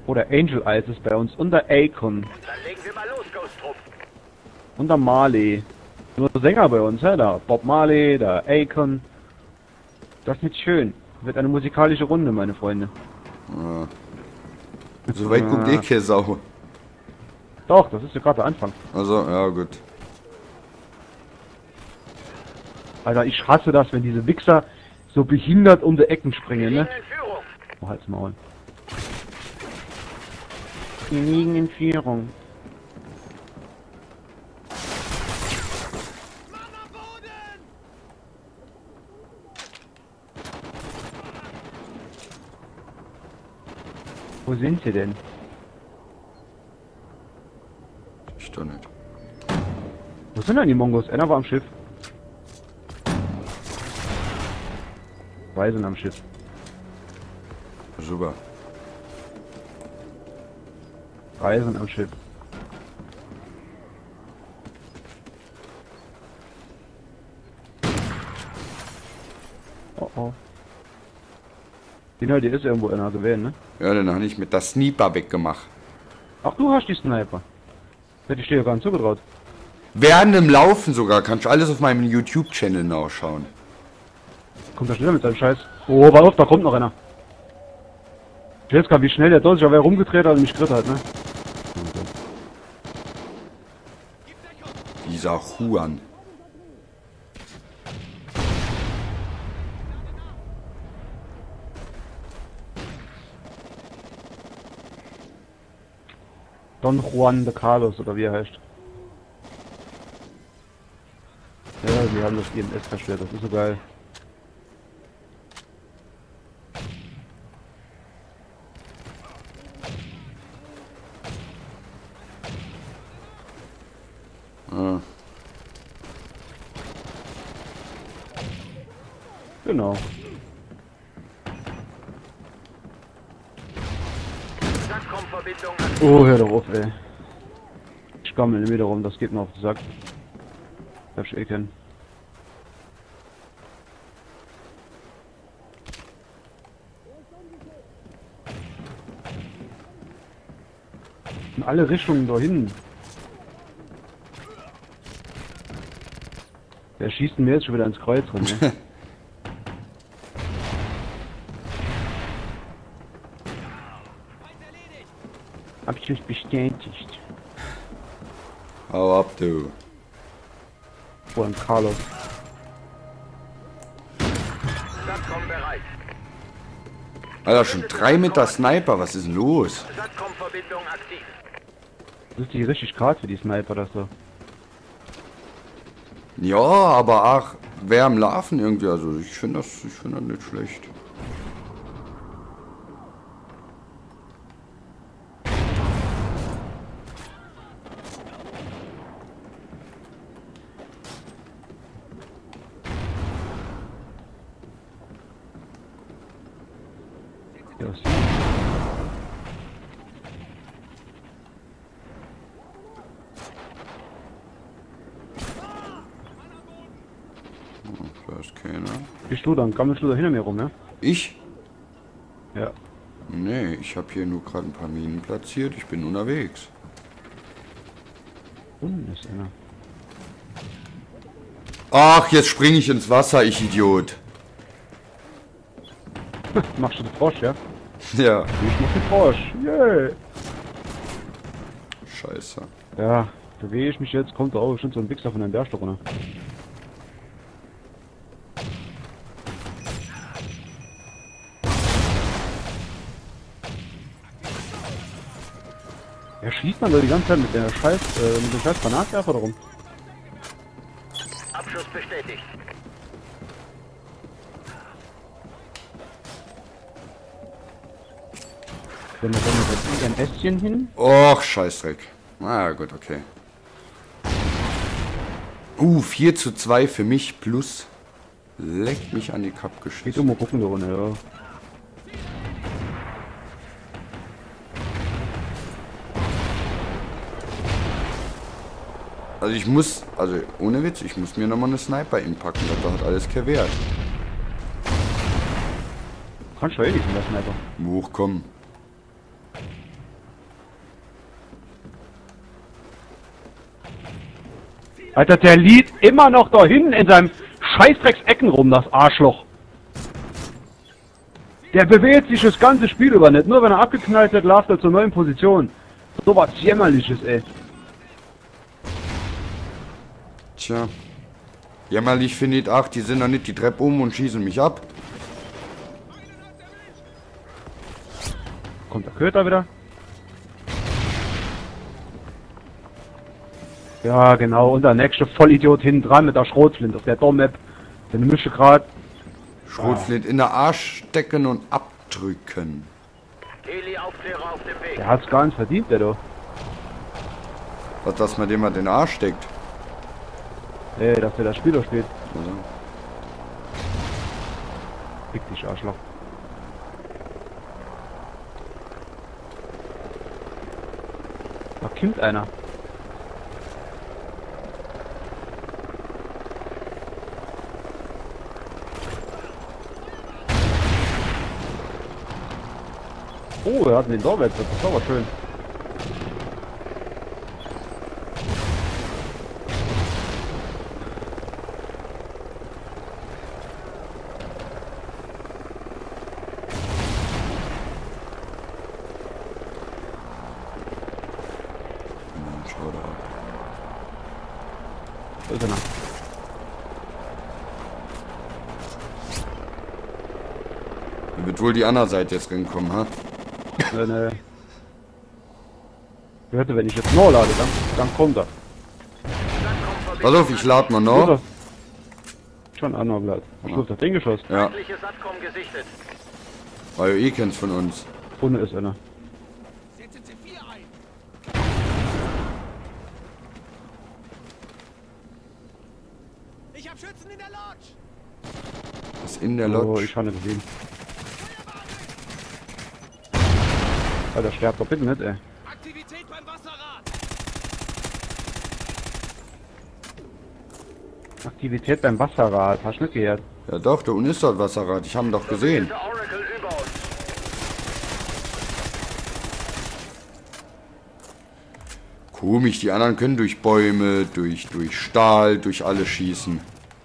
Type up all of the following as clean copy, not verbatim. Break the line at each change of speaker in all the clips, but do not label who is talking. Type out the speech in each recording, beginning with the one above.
Oder Angel Eyes ist bei uns. Und der Akon.
Dann legen wir mal los, Ghost Trupp.
Und der Marley. Nur der Sänger bei uns, ja, der Bob Marley, der Akon. Das wird schön. Wird eine musikalische Runde, meine Freunde.
Ja. So weit guckt eh keine Sau.
Doch, das ist ja gerade der Anfang.
Also, ja gut.
Alter, ich hasse das, wenn diese Wichser so behindert um die Ecken springen, ne?
In Führung.
Oh, halt's Maul. Die liegen in Führung. Wo sind sie denn?
Ich doch nicht.
Wo sind denn die Mongos? Einer war am Schiff. Zwei sind am Schiff.
Super.
Drei sind am Schiff. Oh oh. Den halt, die ist irgendwo einer gewählt, ne?
Ja, dann habe ich mit der Sniper weggemacht.
Ach, du hast die Sniper. Hätte ich dir ja gar nicht zugetraut.
Während dem Laufen sogar, kannst du alles auf meinem YouTube-Channel nachschauen.
Kommt da schneller mit seinem Scheiß. Oh, warte auf, da kommt noch einer. Ich weiß gar nicht, wie schnell der Deutsche aber rumgedreht hat und mich geritt hat, ne?
Dieser Juan.
Don Juan de Carlos, oder wie er heißt. Ja, wir haben das IMS zerstört, das ist so geil.
Ah.
Genau.
Satcom-Verbindung.
Oh, hör doch auf, ey. Ich gammel wieder rum, das geht mir auf den Sack. Darf ich eh kennen. In alle Richtungen dahin. Der schießt mir jetzt schon wieder ins Kreuz rum, ne? Abschluss bestätigt.
Hau ab, du.
Juan Carlos.
Satcom bereit.
Alter, schon 3 mit der Sniper, was ist denn los?
Satcom-Verbindung aktiv.
Das ist die richtig Karte für die Sniper, das so.
Ja, aber ach, wer am Larven irgendwie, also ich finde das nicht schlecht.
Ja,
Da ist keiner.
bist du dann? Gammelst du da hinter mir rum, ne?
Ich?
Ja.
Nee, ich habe hier nur gerade ein paar Minen platziert. Ich bin unterwegs.
Unten ist einer.
Ach, jetzt springe ich ins Wasser, ich Idiot.
Machst du den Frosch, ja?
Ja,
Ich mach den Frosch. Yeah.
scheiße.
Ja, bewege ich mich jetzt, kommt da auch bestimmt so ein Wichser von einem Bergstock runter. Ja, schießt man da die ganze Zeit mit der Scheiß, mit dem Scheiß Granatwerfer darum.
Abschuss bestätigt.
Wenn wir jetzt ein Ästchen hin.
Och, Scheißdreck. Na gut, okay. 4:2 für mich plus. Leckt mich an die Kapp
Geht
geschissen.
mal gucken, da Runde, ja.
Also ich muss, also ohne Witz, ich muss mir nochmal eine Sniper inpacken, das hat alles kein Wert.
Kannst du eh nicht in der Sniper.
Hochkommen.
Alter, der liegt immer noch da hinten in seinem Scheißdrecksecken rum, das Arschloch. Der bewegt sich das ganze Spiel über nicht. Nur wenn er abgeknallt wird, läuft er zur neuen Position. So was Jämmerliches, ey.
Tja. Jämmerlich finde ich, ach, die sind doch nicht die Treppe und schießen mich ab.
Kommt der Köter wieder? Ja, genau. Und der nächste Vollidiot hinten dran mit der Schrotflinte auf der Dormap. Den mische grad.
Schrotflint in der Arsch stecken und abdrücken.
Heli-Aufklärer auf dem Weg.
Der hat's gar nicht verdient, der doch.
Was, dass man dem mal den Arsch steckt?
Ey, dass der das Spiel doch spielt.
Also.
Fick dich, Arschloch. Da kommt einer. Oh, wir hatten den Dorwitz, das ist aber schön.
Schau da.
Wo ist er noch?
Da wird wohl die andere Seite jetzt reinkommen, ha?
Ne. Hörte, wenn ich jetzt noch lade, dann kommt er.
Pass auf, ich lade mal
Wo ist
noch.
er? Schon an noch Blatt. Am Schluss das Ding geschossen.
Ja,
Feindliche Satcom gesichtet.
weil ihr kennt's von uns.
Ohne ist einer.
Setzen Sie 4 ein. Ich hab Schützen in der Lodge.
Was in der
Oh,
Lodge?
ich kann nicht sehen. Alter, sterbt doch bitte nicht, ey.
Aktivität beim Wasserrad.
Aktivität beim Wasserrad. Hast du nicht gehört?
Ja doch, da unten ist dort Wasserrad. Ich habe ihn doch gesehen.
Der Oracle über uns.
Komisch, die anderen können durch Bäume, durch Stahl, durch alles schießen.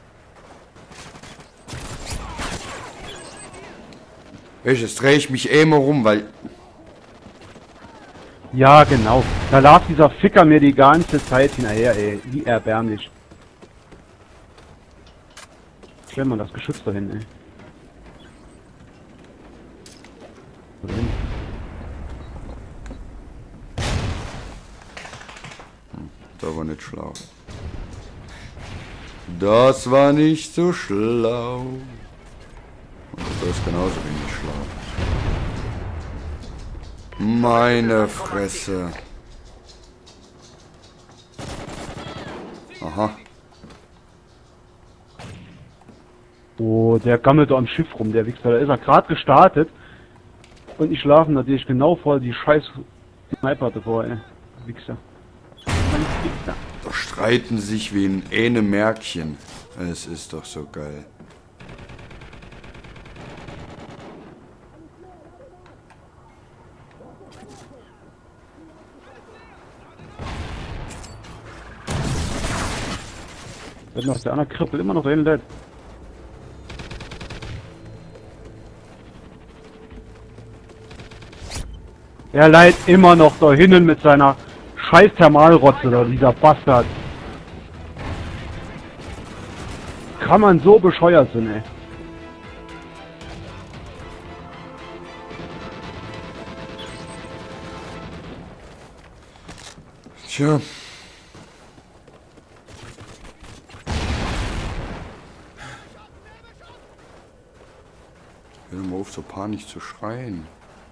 Jetzt drehe ich mich immer rum, weil...
Ja, genau. Da lag dieser Ficker mir die ganze Zeit hinterher, ey. Wie erbärmlich. Stell mal das Geschütz dahin, ey. Wohin?
Das war nicht schlau. Das war nicht so schlau. Und das ist genauso wenig schlau. Meine Fresse. Aha.
Oh, der gammelt da am Schiff rum, der Wichser. Da ist er gerade gestartet. Und ich schlafe natürlich genau vor die scheiß Sniper davor, ey. Wichser. Wichser.
Da streiten sich wie ein Ene Märkchen. Es ist doch so geil.
Wird noch der andere Krippel immer noch drin, leid. Er leiht immer noch da hinten mit seiner scheiß Thermalrotze da, dieser Bastard. Kann man so bescheuert sein, ey.
Tja. Hör doch mal auf, so panisch zu schreien.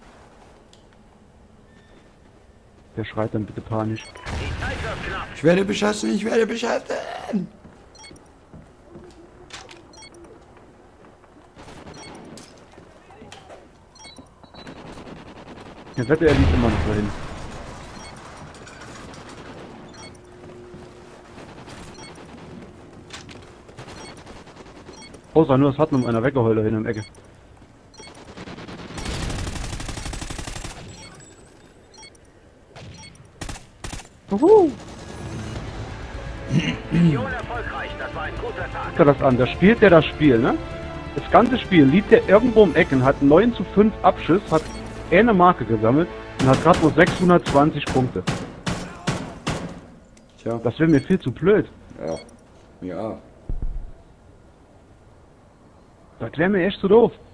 Der schreit dann bitte panisch.
Die Zeit wird knapp.
Ich werde beschossen, ich werde beschossen.
Der Wette, er liegt immer noch dahin. Außer nur, es hat noch einer weggeheult da hinten im Ecke. Uhu.
Mission erfolgreich, das war ein guter Tag.
Guck dir das an, da spielt der das Spiel, ne? Das ganze Spiel liegt der irgendwo im Ecken, hat 9:5 Abschuss, hat eine Marke gesammelt und hat gerade nur 620 Punkte.
Tja,
Das wäre mir viel zu blöd.
ja. Ja.
Das wäre mir echt zu doof.